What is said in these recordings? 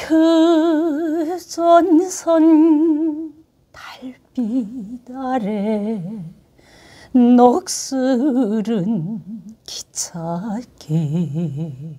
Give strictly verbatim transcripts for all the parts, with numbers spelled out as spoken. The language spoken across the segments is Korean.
휴전선 달빛 아래 녹슬은 기찻길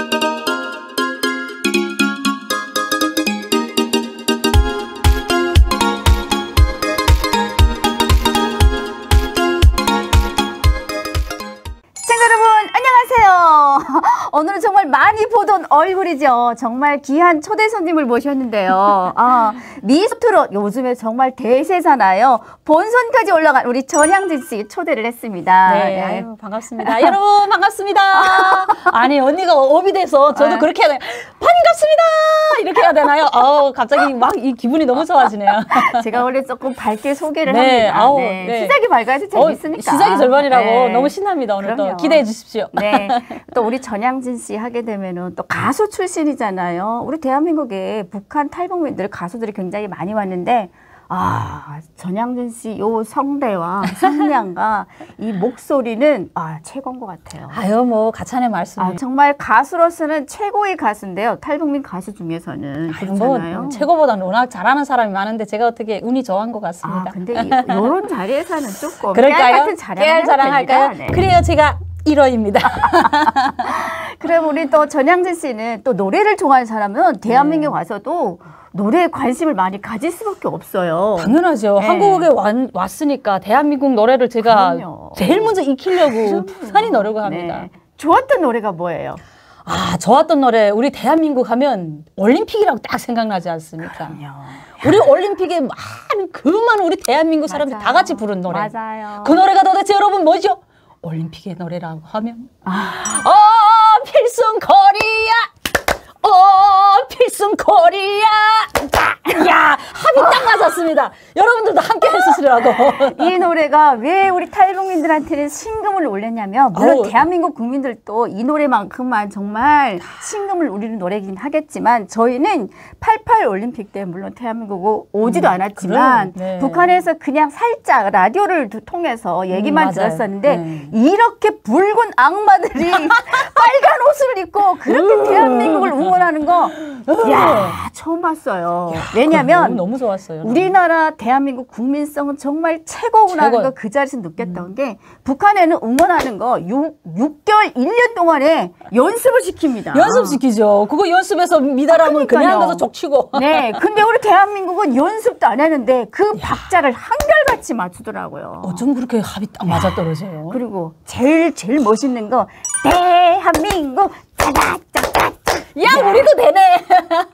오늘은 정말 많이 보던 얼굴이죠. 정말 귀한 초대 손님을 모셨는데요. 아, 미스트롯 요즘에 정말 대세잖아요. 본선까지 올라간 우리 전향진 씨 초대를 했습니다. 네, 네. 아유, 반갑습니다. 여러분 반갑습니다. 아니 언니가 업이 돼서 저도 아. 그렇게 해야 돼요. 반갑습니다. 이렇게 해야 되나요? 아우 갑자기 막 이 기분이 너무 좋아지네요. 제가 원래 조금 밝게 소개를 네, 합니다. 아우, 네. 네. 시작이 밝아야지 재밌으니까. 어, 시작이 절반이라고 네. 너무 신납니다. 오늘 그럼요. 또 기대해 주십시오. 네, 또 우리 전향진 씨 하게 되면은 또 가수 출신이잖아요. 우리 대한민국에 북한 탈북민들 가수들이 굉장히 많이 왔는데 아 전향진 씨 요 성대와 성량과 이 목소리는 아 최고인 것 같아요. 아유 뭐 가찬의 말씀이. 아, 정말 가수로서는 최고의 가수인데요. 탈북민 가수 중에서는 아유, 그렇잖아요. 뭐 최고보다는 워낙 잘하는 사람이 많은데 제가 어떻게 운이 좋은 것 같습니다. 아 근데 이, 이런 자리에서는 조금 그럴까요? 깨알 같은 자랑을 깨알 자랑할까요? 네. 그래요 제가 일 호입니다. 그럼 우리 또 전향진 씨는 또 노래를 좋아하는 사람은 대한민국 에 와서도 노래에 관심을 많이 가질 수밖에 없어요. 당연하죠. 네. 한국에 왔, 왔으니까 대한민국 노래를 제가 그럼요. 제일 먼저 익히려고 부산이 노력을 합니다. 네. 좋았던 노래가 뭐예요? 아, 좋았던 노래 우리 대한민국 하면 올림픽이라고 딱 생각나지 않습니까? 그럼요. 우리 올림픽에 많은 그 많은 우리 대한민국 사람들이 맞아요. 다 같이 부른 노래. 맞아요. 그 노래가 도대체 여러분 뭐죠? 올림픽의 노래라고 하면 아. 어 필승 코리아 어 필승 코리아 야 합이 딱 맞았습니다. 여러분들도 함께 해주시라고. 이 노래가 왜 우리 탈북민들한테는 신금을 울렸냐면 물론 어우. 대한민국 국민들도 이 노래만큼만 정말 신금을 울리는 노래이긴 하겠지만 저희는 팔팔 올림픽 때 물론 대한민국 오지도 음, 않았지만 그럼, 네. 북한에서 그냥 살짝 라디오를 통해서 얘기만 음, 맞아요. 들었었는데 네. 이렇게 붉은 악마들이 빨간 옷을 입고 그렇게 음. 대한민국을 응원하는 거 야 처음 봤어요. 왜냐면 너무, 너무 좋았어요. 여러분. 우리나라 대한민국 국민성은 정말 최고구나 하는 최고예요. 거 그 자리에서 느꼈던 음. 게 북한에는 응원하는 거 육 개월, 일 년 동안에 연습을 시킵니다. 연습시키죠. 그거 연습해서 미달하면 그냥 그러니까요. 가서 족치고. 네, 근데 우리 대한민국은 연습도 안 하는데 그 박자를 한결같이 맞추더라고요. 어쩜 그렇게 합이 딱 맞아떨어져요. 그리고 제일 제일 멋있는 거 대한민국 짜자짜자 야 우리도 되네.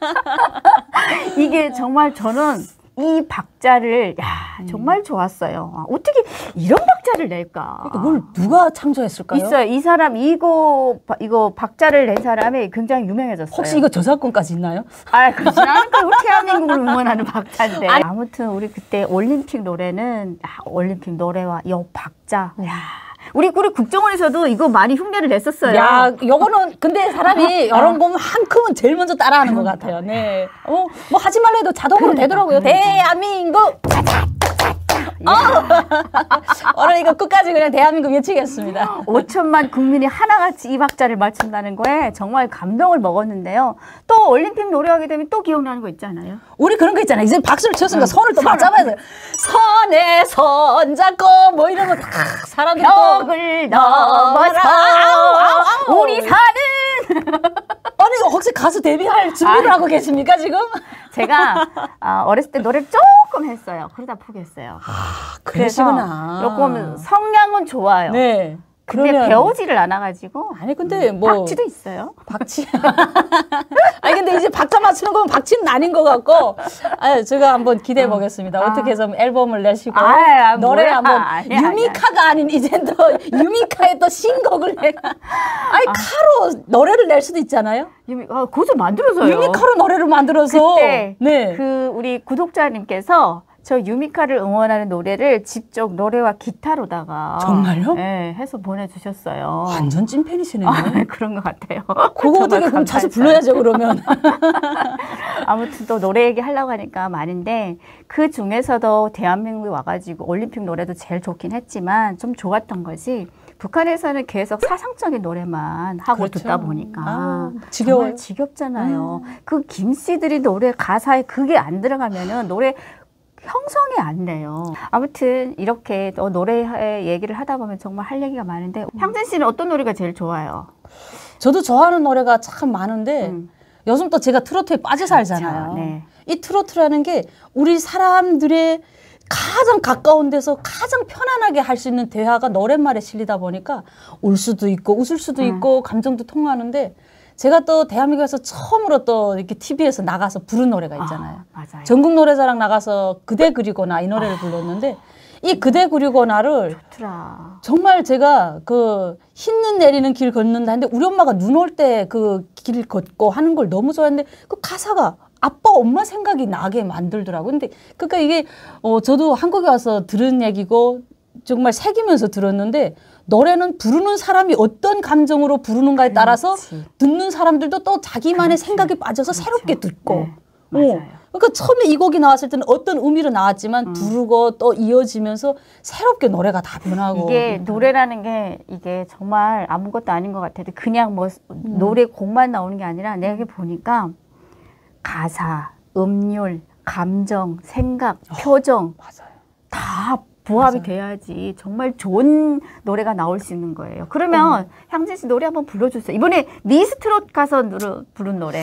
이게 정말 저는 이 박자를 야 정말 좋았어요. 아, 어떻게 이런 박자를 낼까? 이걸 누가 창조했을까요? 있어요. 이 사람 이거 이거 박자를 낸 사람이 굉장히 유명해졌어요. 혹시 이거 저작권까지 있나요? 아 그렇지 않을까? 우리 대한민국을 응원하는 박자인데. 아니, 아무튼 우리 그때 올림픽 노래는 아, 올림픽 노래와 이 박자. 야. 우리 우리 국정원에서도 이거 많이 흉내를 냈었어요. 야, 요거는 근데 사람이 이런 거만큼은 제일 먼저 따라하는 것 같아요. 네. 어, 뭐 하지 말라 해도 자동으로 그러니까, 되더라고요. 그러니까. 대한민국. 어! 오늘 이거 끝까지 그냥 대한민국 외치겠습니다. 오천만 국민이 하나같이 이 박자를 맞춘다는 거에 정말 감동을 먹었는데요. 또 올림픽 노래하게 되면 또 기억나는 거 있잖아요. 우리 그런 거 있잖아요. 이제 박수를 쳤으니까 응. 손을 또 손을. 맞잡아야 돼요. 손에 손 잡고 뭐 이런 거 다 사람들이 또 벽을 넘어서 아우, 아우, 아우. 우리 사는 아니 혹시 가수 데뷔할 준비를 아. 하고 계십니까 지금? 제가 어, 어렸을 때 노래를 조금 했어요. 그러다 포기했어요. 아 그래서 그러시구나. 조금 성량은 좋아요. 네. 근데 그러면 배우지를 않아가지고 아니 근데 뭐 박치도 있어요. 박치. 아니 근데 이제 박자 맞추는 건 박치는 아닌 것 같고, 아 제가 한번 기대해 보겠습니다. 아. 어떻게 해서 앨범을 내시고 아, 노래 뭐야. 한번 아니야, 유미카가 아닌 이제 또 유미카의 또 신곡을 내. 아니 카로 노래를 낼 수도 있잖아요. 유미, 아, 그거 만들어서요. 유미카로 노래를 만들어서. 그때 네. 그 우리 구독자님께서 저 유미카를 응원하는 노래를 직접 노래와 기타로다가 정말요? 네, 해서 보내주셨어요. 완전 찐팬이시네요. 아, 그런 것 같아요. 그거 어떻게 그럼 자주 불러야죠 그러면. 아무튼 또 노래 얘기 하려고 하니까 많은데 그 중에서도 대한민국에 와가지고 올림픽 노래도 제일 좋긴 했지만 좀 좋았던 것이 북한에서는 계속 사상적인 노래만 하고 그렇죠. 듣다 보니까 아, 지겨워요. 정말 지겹잖아요. 음. 그 김씨들이 노래 가사에 그게 안 들어가면은 노래 형성이 안 돼요. 아무튼 이렇게 또 노래 얘기를 하다 보면 정말 할 얘기가 많은데 향진 씨는 어떤 노래가 제일 좋아요? 저도 좋아하는 노래가 참 많은데 음. 요즘 또 제가 트로트에 빠져 살잖아요. 그렇죠. 네. 이 트로트라는 게 우리 사람들의 가장 가까운 데서 가장 편안하게 할 수 있는 대화가 노랫말에 실리다 보니까 울 수도 있고 웃을 수도 음. 있고 감정도 통하는데 제가 또 대한민국에서 처음으로 또 이렇게 티비에서 나가서 부른 노래가 있잖아요. 아, 맞아요. 전국 노래자랑 나가서 그대 그리고 나 이 노래를 아. 불렀는데 이 그대 그리고 나를 좋더라. 정말 제가 그 흰눈 내리는 길 걷는다 했는데 우리 엄마가 눈 올 때 그 길 걷고 하는 걸 너무 좋아했는데 그 가사가 아빠 엄마 생각이 나게 만들더라고요. 근데 그러니까 이게 어 저도 한국에 와서 들은 얘기고 정말 새기면서 들었는데 노래는 부르는 사람이 어떤 감정으로 부르는가에 따라서 그렇지. 듣는 사람들도 또 자기만의 그렇지. 생각에 빠져서 그렇죠. 새롭게 듣고 네, 맞아요. 어. 그러니까 처음에 이 곡이 나왔을 때는 어떤 의미로 나왔지만 음. 부르고 또 이어지면서 새롭게 노래가 다 변하고 이게 노래라는 게 이게 정말 아무것도 아닌 것 같아도 그냥 뭐 노래 곡만 나오는 게 아니라 내가 이렇게 보니까 가사, 음률, 감정, 생각, 표정 맞아요. 다 부합이 맞아요. 돼야지 정말 좋은 노래가 나올 수 있는 거예요. 그러면 향진 씨 노래 한번 불러주세요. 이번에 미스트롯 가서 누르, 부른 노래.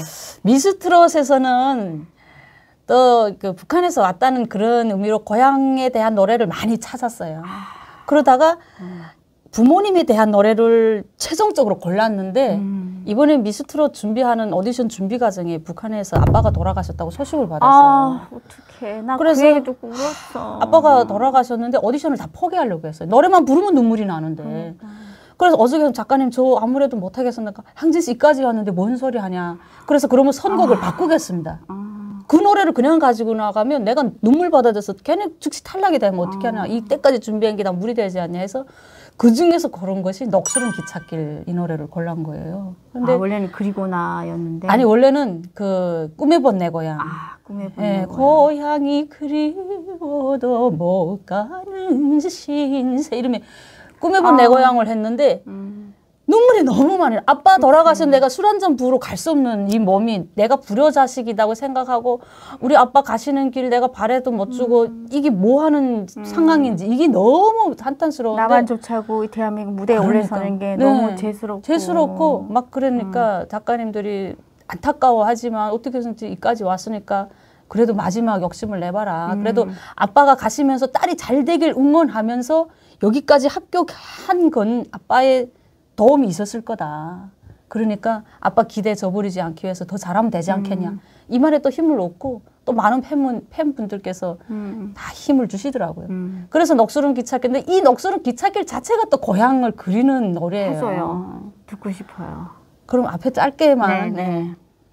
미스트롯에서는 또 그 북한에서 왔다는 그런 의미로 고향에 대한 노래를 많이 찾았어요. 그러다가 부모님에 대한 노래를 최종적으로 골랐는데 음. 이번에 미스트롯 준비하는 오디션 준비 과정에 북한에서 아빠가 돌아가셨다고 소식을 받았어요. 아, 어떡해. 나 그래서 그 얘기 듣고 울었어. 아빠가 돌아가셨는데 오디션을 다 포기하려고 했어요. 노래만 부르면 눈물이 나는데. 그러니까. 그래서 어저께 작가님 저 아무래도 못하겠습니까? 향진 씨 이까지 왔는데 뭔 소리 하냐. 그래서 그러면 선곡을 아. 바꾸겠습니다. 아. 그 노래를 그냥 가지고 나가면 내가 눈물 받아줘서 걔네 즉시 탈락이 되면 어떻게 하냐. 이때까지 준비한 게 다 무리 되지 않냐 해서 그 중에서 고른 것이 녹슬은 기찻길 이 노래를 골란 거예요. 근데 아, 원래는 그리고나였는데. 아니 원래는 그 꿈에 본 내 고향. 아, 꿈에 예, 보는 거. 고향이 그리워도 못 가는 신세 이름의 꿈에 본 내 아. 고향을 했는데 음. 눈물이 너무 많이 나. 아빠 돌아가신 내가 술 한 잔 부으러 갈 수 없는 이 몸이 내가 불효자식이라고 생각하고 우리 아빠 가시는 길 내가 바래도 못 주고 음. 이게 뭐 하는 음. 상황인지 이게 너무 한탄스러운데 나만 조차고 이 대한민국 무대에 그러니까. 올라서는 게 네. 너무 재수롭고. 재수롭고 막 그러니까 음. 작가님들이 안타까워하지만 어떻게 해서든지 이까지 왔으니까 그래도 마지막 욕심을 내봐라. 음. 그래도 아빠가 가시면서 딸이 잘 되길 응원하면서 여기까지 합격한 건 아빠의 도움이 있었을 거다. 그러니까 아빠 기대 저버리지 않기 위해서 더 잘하면 되지 않겠냐. 음. 이 말에 또 힘을 얻고 또 많은 팬분, 팬분들께서 음. 다 힘을 주시더라고요. 음. 그래서 녹슬은 기찻길인데 이 녹슬은 기찻길 자체가 또 고향을 그리는 노래예요. 해줘요. 듣고 싶어요. 그럼 앞에 짧게만. 네, 네.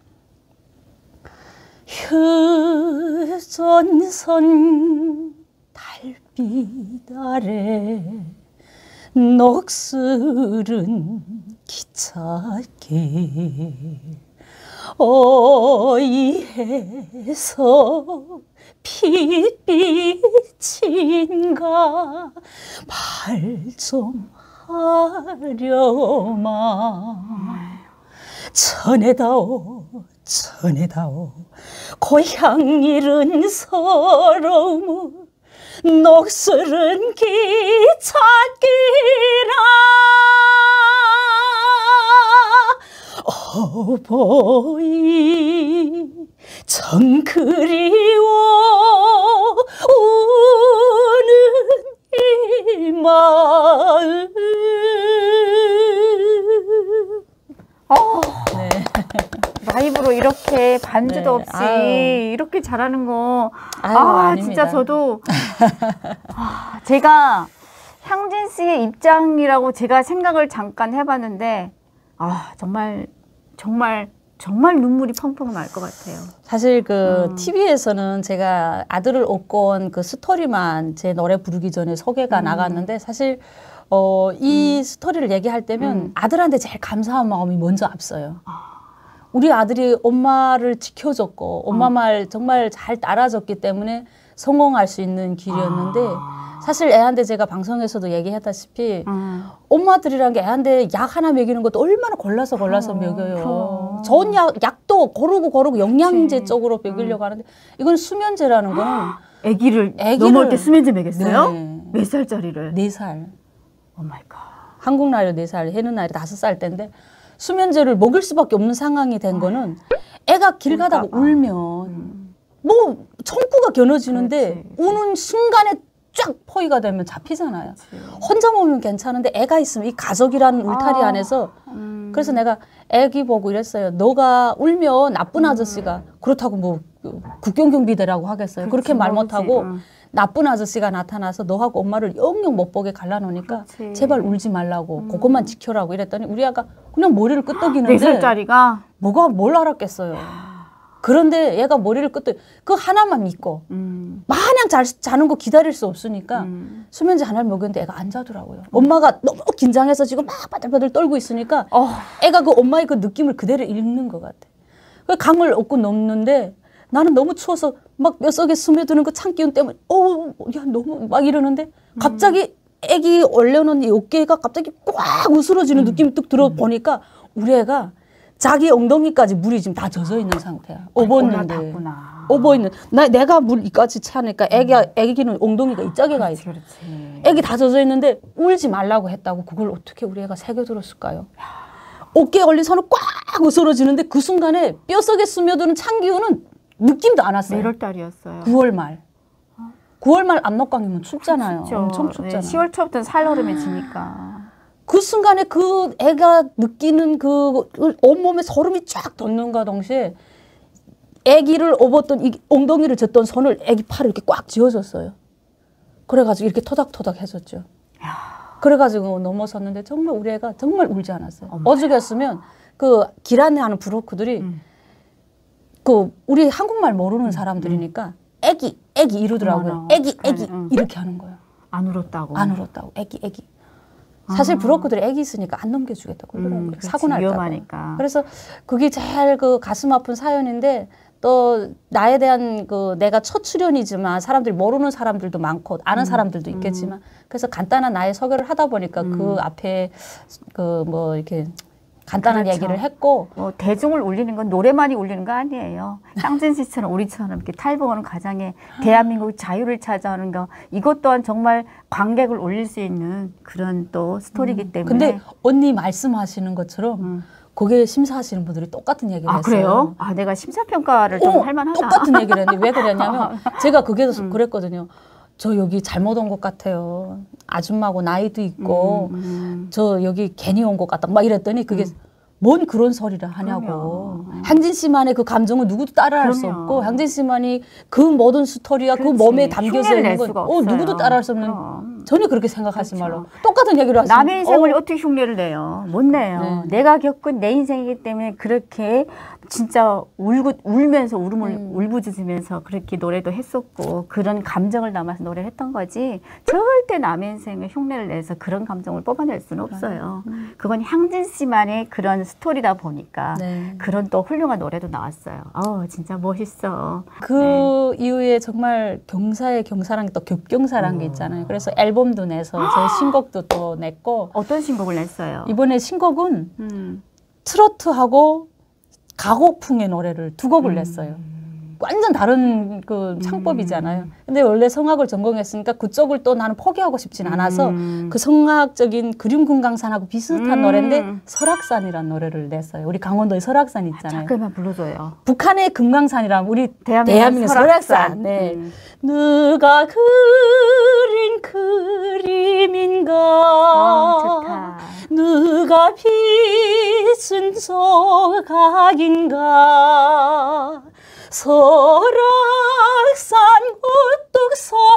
휴전선 달빛 아래 녹슬은 기찻길 어이해서 핏빛인가 발 좀 하려마 전해다오 전해다오 고향 잃은 서러움 녹슬은 기찻길아 어버이 정 그리워 우는 이 마음 어, 네. 라이브로 이렇게 반주도 네. 없이 아유. 이렇게 잘하는 거. 아유, 아, 아닙니다. 진짜 저도 아, 제가 향진 씨의 입장이라고 제가 생각을 잠깐 해봤는데 아 정말 정말 정말 눈물이 펑펑 날 것 같아요. 사실 그 음. 티비에서는 제가 아들을 얻고 온 그 스토리만 제 노래 부르기 전에 소개가 음. 나갔는데 사실 어, 이 스토리를 얘기할 때면 음. 아들한테 제일 감사한 마음이 먼저 앞서요. 우리 아들이 엄마를 지켜줬고 엄마 어. 말 정말 잘 따라줬기 때문에 성공할 수 있는 길이었는데 아. 사실 애한테 제가 방송에서도 얘기했다시피 음. 엄마들이란 게 애한테 약 하나 먹이는 것도 얼마나 골라서 골라서 그럼, 먹여요. 그럼. 좋은 약, 약도 고르고 고르고 영양제 그치. 쪽으로 먹이려고 하는데 이건 수면제라는 거는 아기를, 아기를- 넘어올 때 수면제 먹였어요? 네. 몇 살짜리를? 네 살. 오 마이 갓. 한국 나이로 네 살, 해는 나이로 다섯 살 때인데 수면제를 먹일 수밖에 없는 상황이 된 거는 애가 길 가다가 울까봐. 울면 음. 뭐 청구가 겨눠지는데 그렇지, 그렇지. 우는 순간에 쫙 포위가 되면 잡히잖아요. 그렇지. 혼자 먹으면 괜찮은데 애가 있으면 이 가족이라는 울타리 아. 안에서 음. 그래서 내가 애기 보고 이랬어요. 너가 울면 나쁜 아저씨가 그렇다고 뭐 국경경비대라고 하겠어요. 그렇게 그렇지, 말 모르지. 못하고 응. 나쁜 아저씨가 나타나서 너하고 엄마를 영영 못 보게 갈라놓으니까 그렇지. 제발 울지 말라고 음. 그것만 지켜라고 이랬더니 우리 아가 그냥 머리를 끄덕이는데 네 살짜리가? 뭐가 뭘 알았겠어요. 그런데 얘가 머리를 끄덕 그 하나만 믿고 음. 마냥 잘 자는 거 기다릴 수 없으니까 음. 수면제 하나를 먹였는데 애가 안 자더라고요. 엄마가 너무 긴장해서 지금 막 바들바들 떨고 있으니까 어. 애가 그 엄마의 그 느낌을 그대로 읽는 것 같아. 그 강을 얻고 넘는데 나는 너무 추워서 막 뼛속에 스며드는 그 찬기운 때문에 어우 야 너무 막 이러는데 갑자기 애기 올려놓은 이 어깨가 갑자기 꽉 으스러지는 느낌이 뚝 들어보니까 우리 애가 자기 엉덩이까지 물이 지금 다 젖어 있는 상태야. 업었는데. 올라탔구나. 업어 있는. 나 내가 물 이까지 차니까 애기가 애기는 엉덩이가 이쪽에 가 있어. 그렇지, 그렇지. 애기 다 젖어 있는데 울지 말라고 했다고 그걸 어떻게 우리 애가 새겨 들었을까요? 어깨에 걸린 손을 꽉 으스러지는데 그 순간에 뼛속에 스며드는 찬 기운은 느낌도 안 왔어요. 몇월 달이었어요? 구월 말. 구월 말 압록강이면 춥잖아요. 춥죠. 엄청 춥잖아요. 네, 시월 초부터는 살얼음에 지니까. 그 순간에 그 애가 느끼는 그 온몸에 소름이 쫙 돋는가 동시에 애기를 업었던 이 엉덩이를 젓던 손을 애기 팔을 이렇게 꽉 쥐어줬어요. 그래가지고 이렇게 토닥토닥 해줬죠. 그래가지고 넘어섰는데 정말 우리 애가 정말 울지 않았어요. 엄마야. 어저께였으면 그 길 안내 하는 브로커들이 음. 그 우리 한국말 모르는 사람들이니까 애기 애기 이러더라고요. 어머나, 애기 어떡하네. 애기 응. 이렇게 하는 거예요. 안 울었다고. 안 울었다고. 애기 애기. 사실 아. 브로커들이 애기 있으니까 안 넘겨주겠다고 그러더라고요. 음, 그렇지, 사고 날까 봐. 위험하니까. 그래서 그게 제일 그 가슴 아픈 사연인데 또 나에 대한 그 내가 첫 출연이지만 사람들이 모르는 사람들도 많고 아는 사람들도 있겠지만 그래서 간단한 나의 소개를 하다 보니까 그 앞에 그 뭐 이렇게 간단한 그렇죠. 얘기를 했고 뭐 대중을 울리는 건 노래만이 울리는 거 아니에요. 향진 씨처럼 우리처럼 이렇게 탈북하는 가장에 대한민국 자유를 찾아오는 거 이것 또한 정말 관객을 울릴 수 있는 그런 또 스토리이기 때문에. 근데 언니 말씀하시는 것처럼 음. 거기에 심사하시는 분들이 똑같은 얘기를 아 했어요. 그래요? 아 내가 심사평가를 좀 어, 할만하다. 똑같은 얘기를 했는데 왜 그랬냐면 제가 거기에서 그랬거든요. 저 여기 잘못 온 것 같아요. 아줌마고 나이도 있고 음, 음. 저 여기 괜히 온 것 같다. 막 이랬더니 그게 뭔 그런 소리를 하냐고. 그럼요. 음. 향진 씨만의 그 감정은 누구도 따라할 수 그럼요. 없고 향진 씨만이 그 모든 스토리와 그 그렇지. 몸에 담겨져 흉내를 낼 있는 건 수가 어, 없어요. 누구도 따라할 수 없는 그럼. 전혀 그렇게 생각하지 그렇죠. 말라고. 똑같은 얘기를 하시면 남의 인생을 어, 어, 떻게 흉내를 내요? 못 내요. 네. 내가 겪은 내 인생이기 때문에 그렇게 진짜 울고 울면서 울음을 음. 울부짖으면서 그렇게 노래도 했었고 그런 감정을 담아서 노래를 했던 거지 절대 남의 인생을 흉내를 내서 그런 감정을 뽑아낼 수는 없어요. 그건 향진 씨만의 그런 스토리다 보니까 네. 그런 또 훌륭한 노래도 나왔어요. 어 진짜 멋있어. 그 이후에 정말 경사의 경사랑 또 겹경사란 게 있잖아요. 그래서 앨범도 내서 제 신곡도 또 냈고 어떤 신곡을 냈어요? 이번에 신곡은 음. 트로트하고 가곡풍의 노래를 두 곡을 냈어요. 완전 다른 그 창법이잖아요. 근데 원래 성악을 전공했으니까 그쪽을 또 나는 포기하고 싶진 않아서 음. 그 성악적인 그림금강산하고 비슷한 음. 노래인데 설악산이라는 노래를 냈어요. 우리 강원도에 설악산 있잖아요. 잠깐만 불러줘요. 북한의 금강산이랑 우리 대한민국 대한민국 설악산. 설악산. 네. 음. 누가 그린 그림인가 아, 좋다. 누가 빚은 조각인가 설악산 우뚝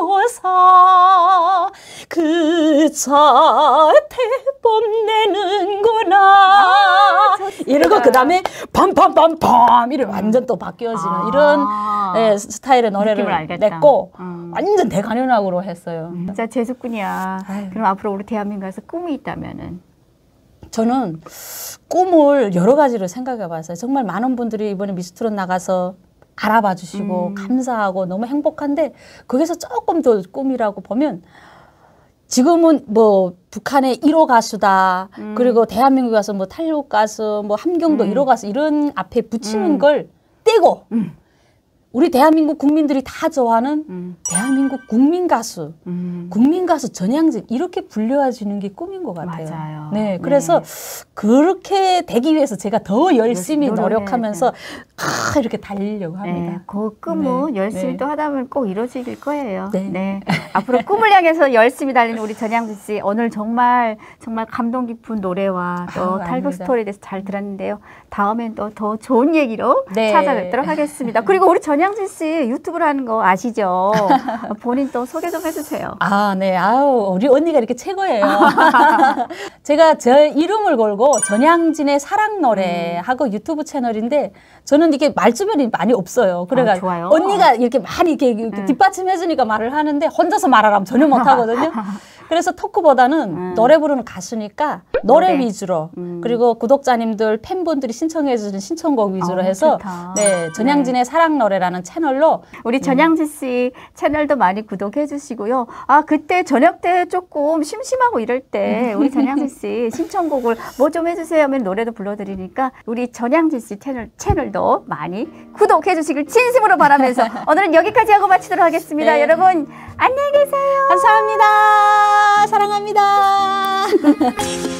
솟아 그 자태 뽐내는구나 아, 좋습니다. 이러고 그 다음에 빰빰빰빰 이래 완전 또 바뀌어지는 아. 이런 예, 스타일의 노래를 느낌을 알겠다. 냈고 음. 완전 대관현악으로 했어요. 진짜 재수꾼이야. 아유. 그럼 앞으로 우리 대한민국에서 꿈이 있다면은 저는 꿈을 여러 가지를 생각해 봤어요. 정말 많은 분들이 이번에 미스트롯 나가서 알아봐 주시고 음. 감사하고 너무 행복한데 거기서 조금 더 꿈이라고 보면 지금은 뭐 북한의 일 호 가수다. 음. 그리고 대한민국에 가서 뭐 탈북 가수, 뭐 함경도 음. 일 호 가수 이런 앞에 붙이는 음. 걸 떼고 음. 우리 대한민국 국민들이 다 좋아하는 음. 대한민국 국민 가수, 음. 국민 가수 전향진 이렇게 불려지는 게 꿈인 것 같아요. 맞아요. 네, 그래서 네. 그렇게 되기 위해서 제가 더 열심히 노력해야 노력하면서 아, 이렇게 달리려고 합니다. 네, 그 꿈은 네, 열심히 네. 또 하다 보면 꼭 이루어질 거예요. 네. 네. 앞으로 꿈을 향해서 열심히 달리는 우리 전향진 씨, 오늘 정말 정말 감동 깊은 노래와 또 아유, 탈북 아닙니다. 스토리에 대해서 잘 들었는데요. 다음엔 또 더 좋은 얘기로 네. 찾아뵙도록 하겠습니다. 그리고 우리 전향진 씨 유튜브를 하는 거 아시죠? 본인 또 소개 좀 해주세요. 아, 네. 아우, 우리 언니가 이렇게 최고예요. 제가 제 이름을 걸고 전향진의 사랑 노래 하고 유튜브 채널인데 저는 이게 말주변이 많이 없어요. 그래가 아, 좋아요. 언니가 이렇게 많이 이렇게, 이렇게 음. 뒷받침해주니까 말을 하는데 혼자서 말하라면 전혀 못하거든요. 그래서 토크보다는 음. 노래 부르는 가수니까 노래, 노래. 위주로 음. 그리고 구독자님들 팬분들이 신청해주신 신청곡 위주로 아, 해서 좋다. 네 전향진의 사랑 노래라는 채널로 우리 전향진 씨 채널도 많이 구독해 주시고요. 아, 그때 저녁 때 조금 심심하고 이럴 때 우리 전향진 씨 신청곡을 뭐 좀 해주세요 하면 노래도 불러드리니까 우리 전향진 씨 채널, 채널도 많이 구독해 주시길 진심으로 바라면서 오늘은 여기까지 하고 마치도록 하겠습니다. 네. 여러분 안녕히 계세요. 감사합니다. 사랑합니다.